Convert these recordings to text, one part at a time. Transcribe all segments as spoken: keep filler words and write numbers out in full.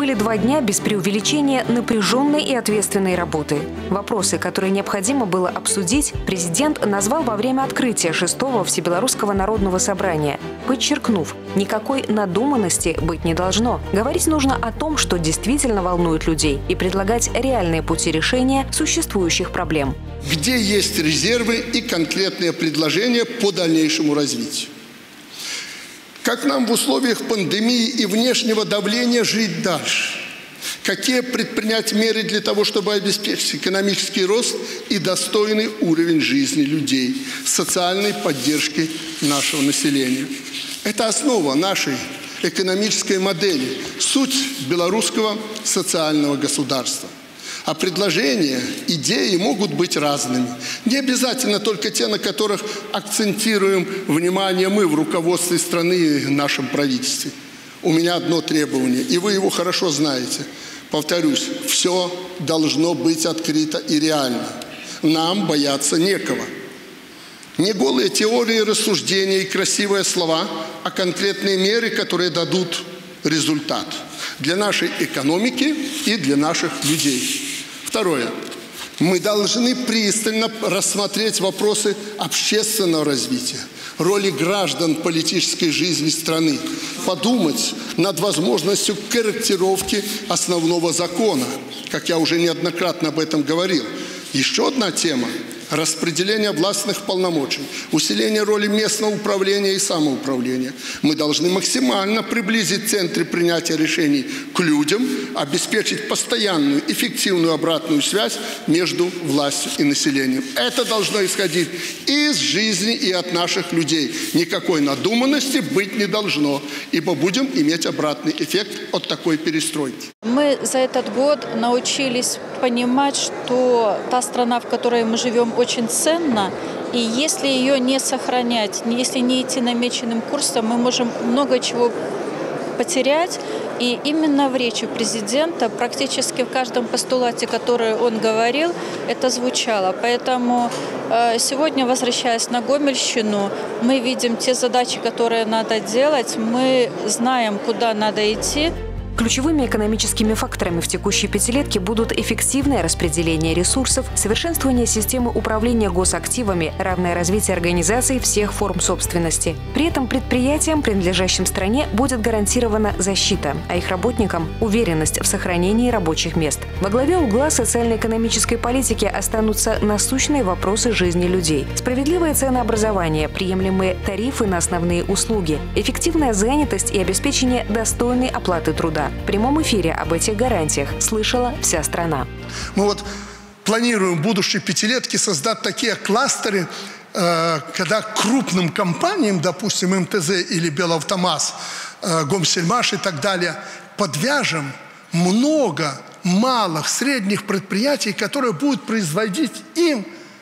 были два дня без преувеличения напряженной и ответственной работы. Вопросы, которые необходимо было обсудить, президент назвал во время открытия шестого Всебелорусского народного собрания, подчеркнув, никакой надуманности быть не должно. Говорить нужно о том, что действительно волнует людей, и предлагать реальные пути решения существующих проблем. Где есть резервы и конкретные предложения по дальнейшему развитию? Как нам в условиях пандемии и внешнего давления жить дальше? Какие предпринять меры для того, чтобы обеспечить экономический рост и достойный уровень жизни людей, социальной поддержки нашего населения? Это основа нашей экономической модели, суть белорусского социального государства. А предложения, идеи могут быть разными. Не обязательно только те, на которых акцентируем внимание мы в руководстве страны и в нашем правительстве. У меня одно требование, и вы его хорошо знаете. Повторюсь, все должно быть открыто и реально. Нам бояться некого. Не голые теории, рассуждения и красивые слова, а конкретные меры, которые дадут результат для нашей экономики и для наших людей. Второе. Мы должны пристально рассмотреть вопросы общественного развития, роли граждан в политической жизни страны, подумать над возможностью корректировки основного закона, как я уже неоднократно об этом говорил. Еще одна тема – распределение властных полномочий, усиление роли местного управления и самоуправления. Мы должны максимально приблизить центры принятия решений к людям, обеспечить постоянную, эффективную обратную связь между властью и населением. Это должно исходить из жизни и от наших людей. Никакой надуманности быть не должно, ибо будем иметь обратный эффект от такой перестройки. Мы за этот год научились понимать, что та страна, в которой мы живем, очень ценна, и если ее не сохранять, если не идти намеченным курсом, мы можем много чего потерять. И именно в речи президента, практически в каждом постулате, который он говорил, это звучало. Поэтому э, сегодня, возвращаясь на Гомельщину, мы видим те задачи, которые надо делать, мы знаем, куда надо идти. Ключевыми экономическими факторами в текущей пятилетке будут эффективное распределение ресурсов, совершенствование системы управления госактивами, равное развитие организаций всех форм собственности. При этом предприятиям, принадлежащим стране, будет гарантирована защита, а их работникам – уверенность в сохранении рабочих мест. Во главе угла социально-экономической политики останутся насущные вопросы жизни людей. Справедливое ценообразование, приемлемые тарифы на основные услуги, эффективная занятость и обеспечение достойной оплаты труда. В прямом эфире об этих гарантиях слышала вся страна. Мы вот планируем в будущей пятилетке создать такие кластеры, э, когда крупным компаниям, допустим, эм тэ зэ или Белавтомаз, э, Гомсельмаш и так далее, подвяжем много малых, средних предприятий, которые будут производить им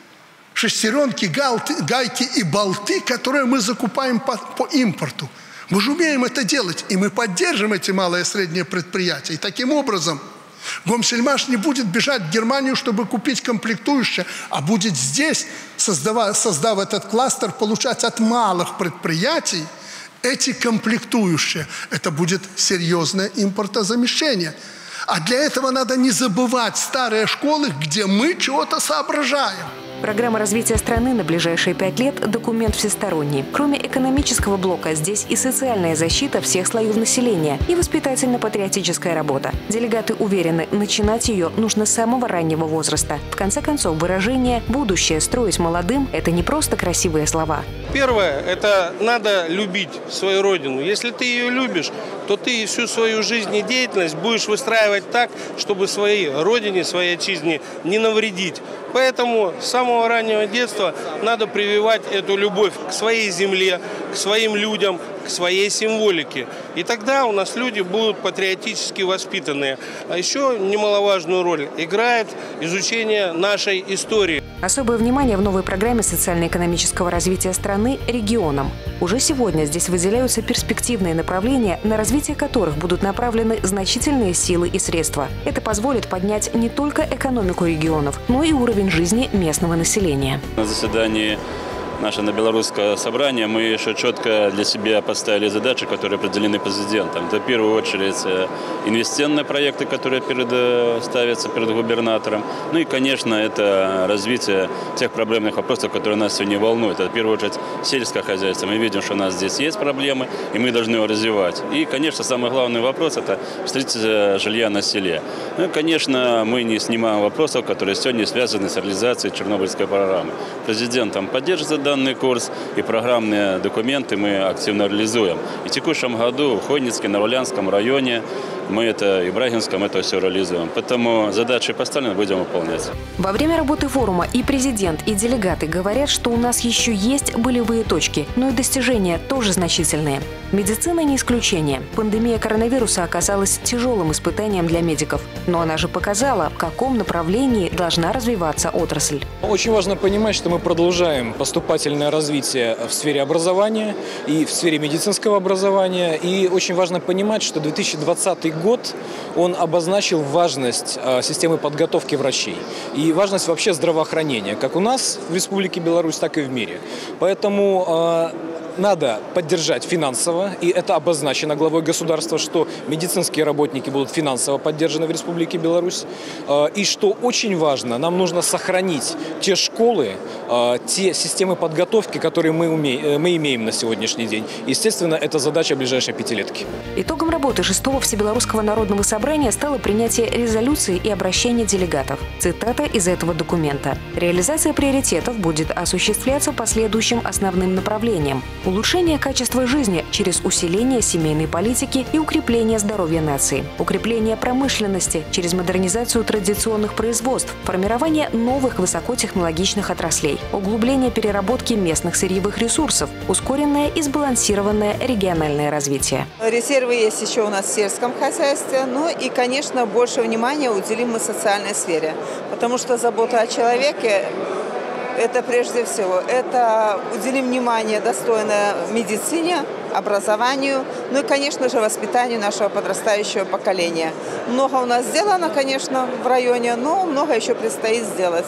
шестеренки, галты, гайки и болты, которые мы закупаем по, по импорту. Мы же умеем это делать, и мы поддержим эти малые и средние предприятия. И таким образом Гомсельмаш не будет бежать в Германию, чтобы купить комплектующие, а будет здесь, создав, создав этот кластер, получать от малых предприятий эти комплектующие. Это будет серьезное импортозамещение. А для этого надо не забывать старые школы, где мы чего-то соображаем. Программа развития страны на ближайшие пять лет – документ всесторонний. Кроме экономического блока, здесь и социальная защита всех слоев населения, и воспитательно-патриотическая работа. Делегаты уверены, начинать ее нужно с самого раннего возраста. В конце концов, выражение «будущее строить молодым» – это не просто красивые слова. Первое – это надо любить свою родину. Если ты ее любишь, то ты всю свою жизнь и деятельность будешь выстраивать так, чтобы своей родине, своей отчизне не навредить. Поэтому с самого раннего детства надо прививать эту любовь к своей земле, к своим людям, к своей символике. И тогда у нас люди будут патриотически воспитанные. А еще немаловажную роль играет изучение нашей истории. Особое внимание в новой программе социально-экономического развития страны – регионам. Уже сегодня здесь выделяются перспективные направления, на развитие которых будут направлены значительные силы и средства. Это позволит поднять не только экономику регионов, но и уровень жизни местного населения. На заседании наше на белорусское собрание, мы еще четко для себя поставили задачи, которые определены президентом. Это в первую очередь инвестиционные проекты, которые перед, ставятся перед губернатором. Ну и, конечно, это развитие тех проблемных вопросов, которые нас сегодня волнуют. Это в первую очередь сельское хозяйство. Мы видим, что у нас здесь есть проблемы, и мы должны его развивать. И, конечно, самый главный вопрос – это строительство жилья на селе. Ну и, конечно, мы не снимаем вопросов, которые сегодня связаны с реализацией Чернобыльской программы. Президентом поддерживается данный курс, и программные документы мы активно реализуем. И в текущем году в Хойницком, Нарулянском районе мы это, и в Брагинском это все реализуем. Поэтому задачи поставлены, будем выполнять. Во время работы форума и президент, и делегаты говорят, что у нас еще есть болевые точки, но и достижения тоже значительные. Медицина не исключение. Пандемия коронавируса оказалась тяжелым испытанием для медиков. Но она же показала, в каком направлении должна развиваться отрасль. Очень важно понимать, что мы продолжаем поступательное развитие в сфере образования и в сфере медицинского образования. И очень важно понимать, что две тысячи двадцатый год, он обозначил важность системы подготовки врачей и важность вообще здравоохранения, как у нас в Республике Беларусь, так и в мире. Поэтому надо поддержать финансово, и это обозначено главой государства, что медицинские работники будут финансово поддержаны в Республике Беларусь. И что очень важно, нам нужно сохранить те школы, те системы подготовки, которые мы, умеем, мы имеем на сегодняшний день. Естественно, это задача ближайшей пятилетки. Итогом работы шестого Всебелорусского народного собрания стало принятие резолюции и обращения делегатов. Цитата из этого документа. Реализация приоритетов будет осуществляться по следующим основным направлениям. Улучшение качества жизни через усиление семейной политики и укрепление здоровья нации. Укрепление промышленности через модернизацию традиционных производств. Формирование новых высокотехнологичных отраслей. Углубление переработки местных сырьевых ресурсов. Ускоренное и сбалансированное региональное развитие. Резервы есть еще у нас в сельском хозяйстве. Ну и, конечно, больше внимания уделим мы социальной сфере. Потому что забота о человеке – это прежде всего, это уделим внимание достойное медицине, образованию, ну и, конечно же, воспитанию нашего подрастающего поколения. Много у нас сделано, конечно, в районе, но много еще предстоит сделать.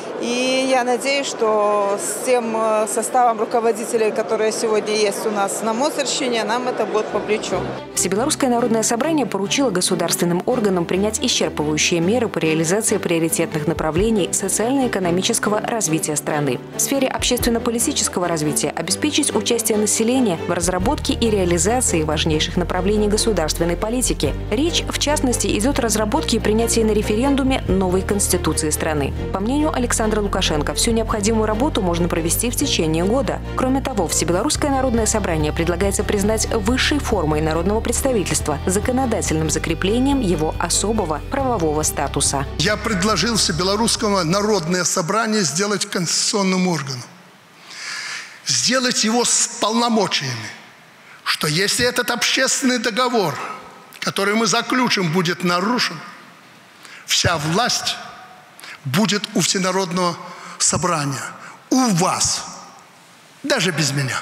И я надеюсь, что с тем составом руководителей, которые сегодня есть у нас на Мосорщине, нам это будет по плечу. Всебелорусское народное собрание поручило государственным органам принять исчерпывающие меры по реализации приоритетных направлений социально-экономического развития страны. В сфере общественно-политического развития обеспечить участие населения в разработке и реализации важнейших направлений государственной политики. Речь, в частности, идет о разработке и принятии на референдуме новой конституции страны. По мнению Александра Лукашенко, всю необходимую работу можно провести в течение года. Кроме того, Всебелорусское народное собрание предлагается признать высшей формой народного представительства законодательным закреплением его особого правового статуса. Я предложил Всебелорусского народное собрание сделать конституционным органом. Сделать его с полномочиями, что если этот общественный договор, который мы заключим, будет нарушен, вся власть будет у Всенародного собрания, у вас, даже без меня.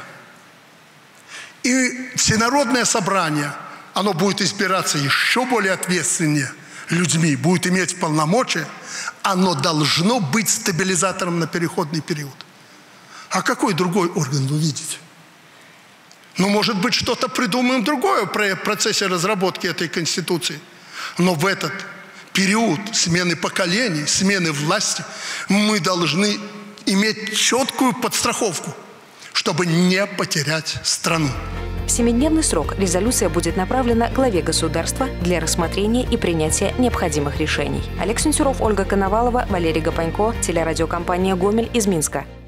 И Всенародное собрание, оно будет избираться еще более ответственнее людьми, будет иметь полномочия, оно должно быть стабилизатором на переходный период. А какой другой орган вы видите? Ну, может быть, что-то придумаем другое в процессе разработки этой Конституции. Но в этот период смены поколений, смены власти мы должны иметь четкую подстраховку, чтобы не потерять страну. В семидневный срок резолюция будет направлена главе государства для рассмотрения и принятия необходимых решений. Олег Сенцюров, Ольга Коновалова, Валерий Гапанько, телерадиокомпания «Гомель» из Минска.